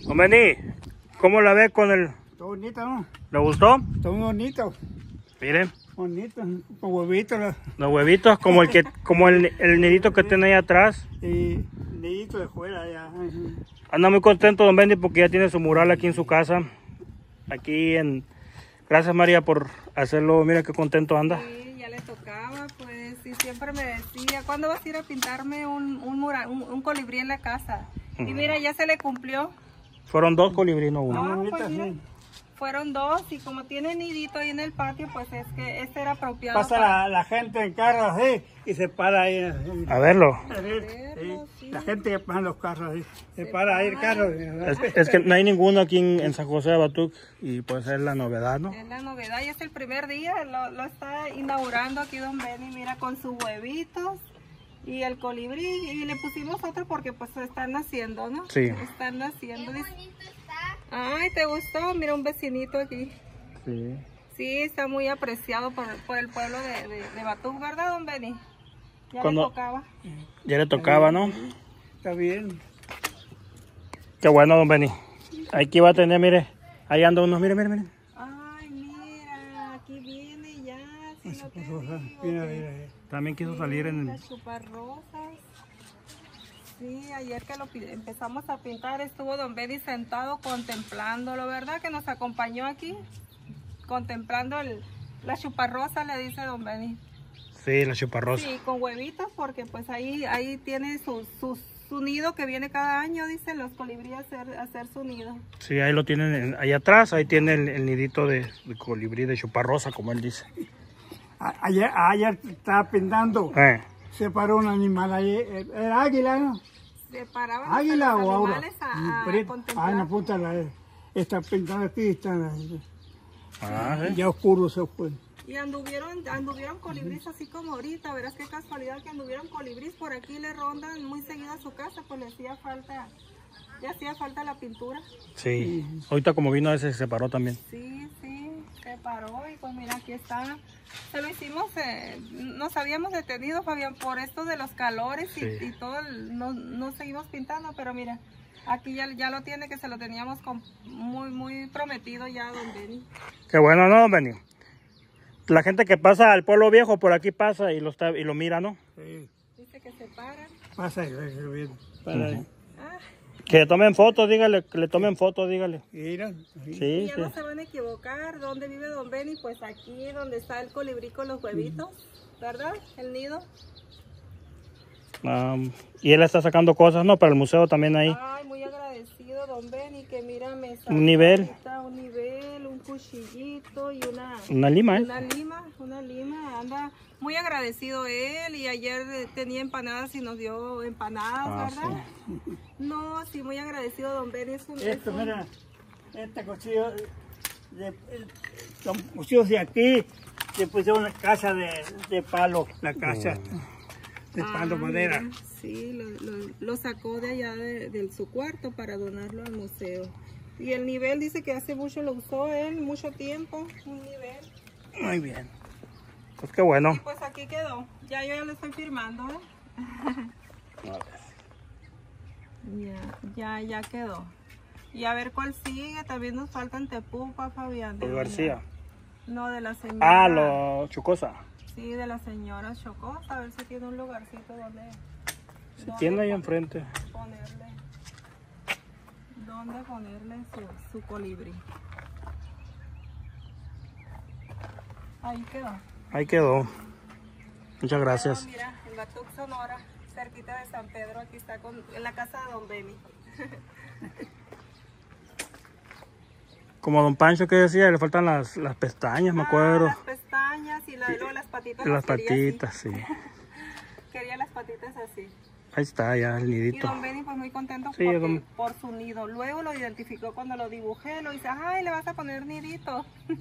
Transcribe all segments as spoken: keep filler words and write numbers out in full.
Don Benny, ¿cómo la ve con el...? Está bonito, ¿no? ¿Le gustó? Está muy bonito. Miren. Bonito, con huevitos. ¿No? Los huevitos, como el que, como el, el nidito que tiene ahí atrás. Y nidito de fuera ya. Anda muy contento Don Benny porque ya tiene su mural aquí en su casa. Aquí en... Gracias María por hacerlo. Mira qué contento anda. Sí, ya le tocaba, pues, y siempre me decía, ¿cuándo vas a ir a pintarme un, un, mural, un, un colibrí en la casa? Y mira, ya se le cumplió. Fueron dos colibrí, no uno. No, pues mira, fueron dos, y como tiene nidito ahí en el patio, pues es que este era apropiado. Pasa para... la, la gente en carros así y se para ahí. A verlo. Sí, verlo, sí. sí. La gente que pasa en los carros ahí. Se, se para ahí el carro. Es, es que no hay ninguno aquí en, en San José de Batuc y pues es la novedad, ¿no? Es la novedad y es el primer día, lo, lo está inaugurando aquí Don Benny, mira, con sus huevitos y el colibrí, y le pusimos otro porque pues están naciendo, ¿no? Sí. Están naciendo. Qué bonito está. Ay, ¿te gustó? Mira un vecinito aquí. Sí. Sí, está muy apreciado por, por el pueblo de, de, de Batuc, ¿verdad, Don Benny? Ya Cuando... le tocaba. Ya le tocaba, ¿no? Está bien. Qué bueno, Don Benny. Aquí va a tener, mire, ahí anda unos, mire, mire, mire. Ay, mira, aquí viene ya. Si no te Mira, digo, mira, que- mira. También quiso salir en el... Las chuparrosas. Sí, ayer que lo pi- empezamos a pintar estuvo Don Benny sentado contemplándolo, ¿verdad? Que nos acompañó aquí, contemplando el, la chuparrosa, le dice Don Benny. Sí, la chuparrosa. Sí, con huevitos, porque pues ahí, ahí tiene su, su, su nido que viene cada año, dicen los colibríes a hacer, a hacer su nido. Sí, ahí lo tienen, en- ahí atrás, ahí tiene el, el nidito de, de colibrí, de chuparrosa, como él dice. A- Ayer, ayer estaba pintando. Eh. Se paró un animal ahí. Era águila, ¿no? Se paraban Águila hasta los o aura. animales a, a Pero- contemplar. Ah, en la punta la está pintando aquí, están ahí. Ah, sí. Ya oscuro se fue. Y anduvieron, anduvieron colibríes así como ahorita, verás qué casualidad que anduvieron colibríes por aquí, le rondan muy seguido a su casa, pues le hacía falta, le hacía falta la pintura. Sí. Ahorita como vino ese se separó también. Sí, sí, se paró y pues mira, aquí está. Se lo hicimos, eh, nos habíamos detenido, Fabián, por esto de los calores y, Sí. y todo, el- no, no seguimos pintando, pero mira, aquí ya, ya lo tiene, que se lo teníamos con- muy, muy prometido ya, Don Benny. Qué bueno, ¿no, Don Benny? La gente que pasa al pueblo viejo por aquí pasa y lo está y lo mira, ¿no? Sí. Dice que se paran. Pasa ahí, ahí, bien. Para ahí. Ah, Que le tomen fotos, dígale, que le tomen fotos, dígale. Mira, ahí. Sí, y ya sí. no se van a equivocar. ¿Dónde vive Don Benny? Pues aquí donde está el colibrí con los huevitos, ¿verdad? El nido. Um, y él está sacando cosas, ¿no? Para el museo también ahí. Ay, muy agradecido, Don Benny, que mira, me sacó Un nivel. ahorita un nivel, un cuchillito y una, Una lima, ¿eh? una lima, una lima. Anda muy agradecido él, y ayer eh, tenía empanadas y nos dio empanadas, Ah, ¿verdad? No, sí, muy agradecido, Don Benny. Es un, es Esto, un- mira, este cuchillo, de, son cuchillos de aquí, le pusieron una casa de, de palo, la casa de palo, Ah, madera. mira, sí, lo, lo- lo sacó de allá de, de su cuarto para donarlo al museo. Y el nivel dice que hace mucho lo usó él, mucho tiempo, un nivel. Muy bien. Pues qué bueno. Y pues aquí quedó. Ya yo ya lo estoy firmando, ¿eh? Ya, ya, ya quedó. Y a ver cuál sigue. También nos faltan Tepupa, Fabián. de Los doña- García. No, de la señora. Ah, lo Chucosa. Sí, de la señora Chocosa. A ver si tiene un lugarcito donde... Si donde tiene ahí pon- enfrente. Ponerle... Donde ponerle su, su colibrí. Ahí quedó. Ahí quedó. Muchas gracias. Quedó, mira, en Batuc, Sonora, cerquita de San Pedro. Aquí está con, en la casa de Don Benny. Como Don Pancho que decía, le faltan las, las pestañas, me acuerdo. Ah, las pestañas y la, luego las patitas. Las quería patitas, sí. así. Quería las patitas así. Ahí está ya el Y nidito. Don Benny pues muy contento Sí, porque- don- por su nido. Luego lo identificó cuando lo dibujé. Lo dice, ay, le vas a poner nidito.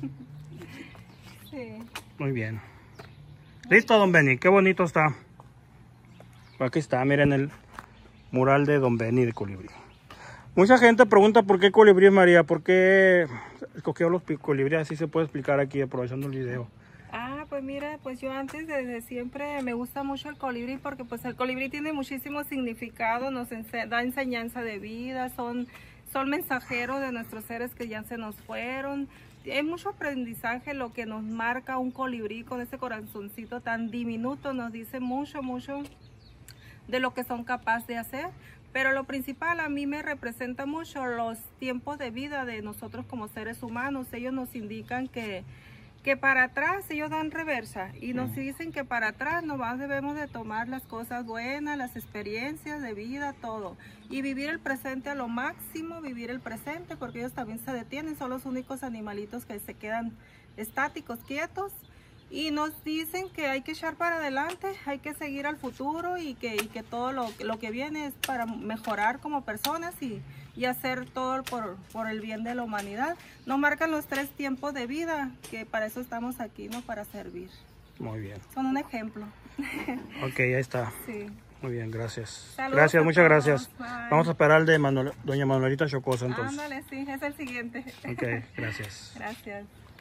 Sí. Muy bien. Listo, Don Benny. Qué bonito está. Aquí está, miren el mural de Don Benny de colibrí. Mucha gente pregunta por qué colibrí, María. ¿Por qué escogió los pi- colibríes? Así se puede explicar aquí aprovechando el video. Ah, pues mira, pues yo antes desde siempre me gusta mucho el colibrí porque pues el colibrí tiene muchísimo significado, nos ense- da enseñanza de vida, son, son mensajeros de nuestros seres que ya se nos fueron. Hay mucho aprendizaje, lo que nos marca un colibrí con ese corazoncito tan diminuto, nos dice mucho, mucho de lo que son capaces de hacer. Pero lo principal a mí me representa mucho los tiempos de vida de nosotros como seres humanos. Ellos nos indican que, que para atrás, ellos dan reversa y nos dicen que para atrás nomás debemos de tomar las cosas buenas, las experiencias de vida, todo. Y vivir el presente a lo máximo, vivir el presente, porque ellos también se detienen, son los únicos animalitos que se quedan estáticos, quietos. Y nos dicen que hay que echar para adelante, hay que seguir al futuro y que, y que todo lo, lo que viene es para mejorar como personas y, y hacer todo por, por el bien de la humanidad. Nos marcan los tres tiempos de vida, que para eso estamos aquí, ¿no? Para servir. Muy bien. Son un ejemplo. Ok, ahí está. Sí. Muy bien, gracias. Saludos gracias, a muchas todos. gracias. Bye. Vamos a esperar el de Manuel, doña Manuelita Chocosa entonces. Ándale, sí, es el siguiente. Ok, gracias. Gracias.